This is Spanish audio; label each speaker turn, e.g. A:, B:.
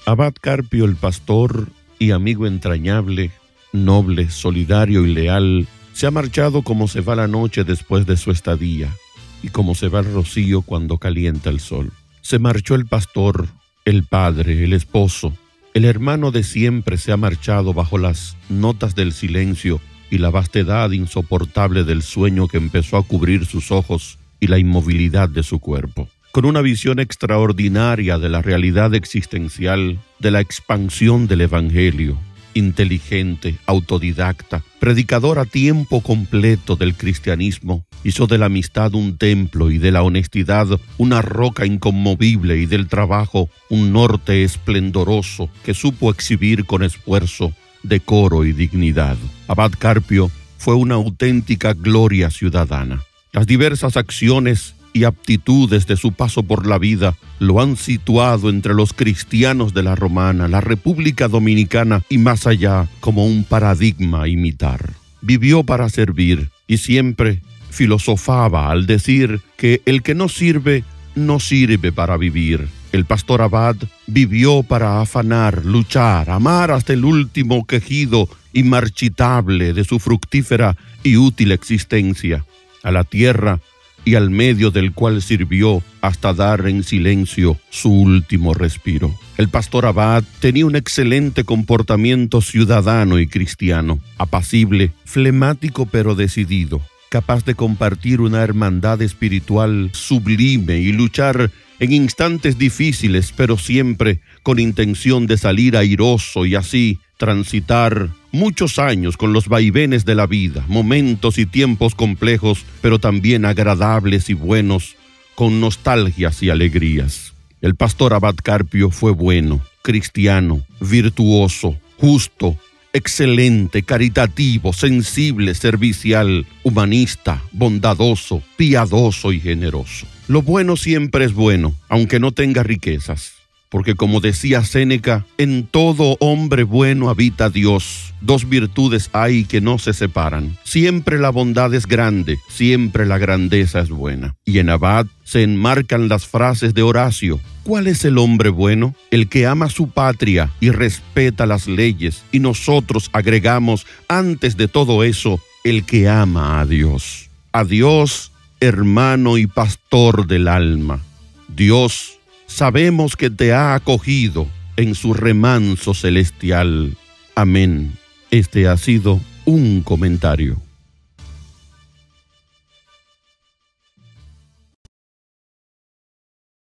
A: Abad Carpio, el pastor y amigo entrañable, noble, solidario y leal, se ha marchado como se va la noche después de su estadía y como se va el rocío cuando calienta el sol. Se marchó el pastor, el padre, el esposo, el hermano de siempre se ha marchado bajo las notas del silencio y la vastedad insoportable del sueño que empezó a cubrir sus ojos y la inmovilidad de su cuerpo. Con una visión extraordinaria de la realidad existencial, de la expansión del Evangelio, inteligente, autodidacta, predicador a tiempo completo del cristianismo, hizo de la amistad un templo y de la honestidad una roca inconmovible y del trabajo un norte esplendoroso que supo exhibir con esfuerzo, decoro y dignidad. Abad Carpio fue una auténtica gloria ciudadana. Las diversas acciones y aptitudes de su paso por la vida lo han situado entre los cristianos de la Romana, la República Dominicana y más allá como un paradigma a imitar. Vivió para servir y siempre filosofaba al decir que el que no sirve, no sirve para vivir. El pastor Abad vivió para afanar, luchar, amar hasta el último quejido inmarchitable de su fructífera y útil existencia, a la tierra y al medio del cual sirvió hasta dar en silencio su último respiro. El pastor Abad tenía un excelente comportamiento ciudadano y cristiano, apacible, flemático pero decidido, capaz de compartir una hermandad espiritual sublime y luchar en instantes difíciles, pero siempre con intención de salir airoso y así transitar muchos años con los vaivenes de la vida, momentos y tiempos complejos, pero también agradables y buenos, con nostalgias y alegrías. El pastor Abad Carpio fue bueno, cristiano, virtuoso, justo, excelente, caritativo, sensible, servicial, humanista, bondadoso, piadoso y generoso. Lo bueno siempre es bueno, aunque no tenga riquezas. Porque como decía Séneca, en todo hombre bueno habita Dios. Dos virtudes hay que no se separan. Siempre la bondad es grande, siempre la grandeza es buena. Y en Abad se enmarcan las frases de Horacio. ¿Cuál es el hombre bueno? El que ama su patria y respeta las leyes. Y nosotros agregamos, antes de todo eso, el que ama a Dios. A Dios, hermano y pastor del alma. Dios, sabemos que te ha acogido en su remanso celestial. Amén. Este ha sido un comentario.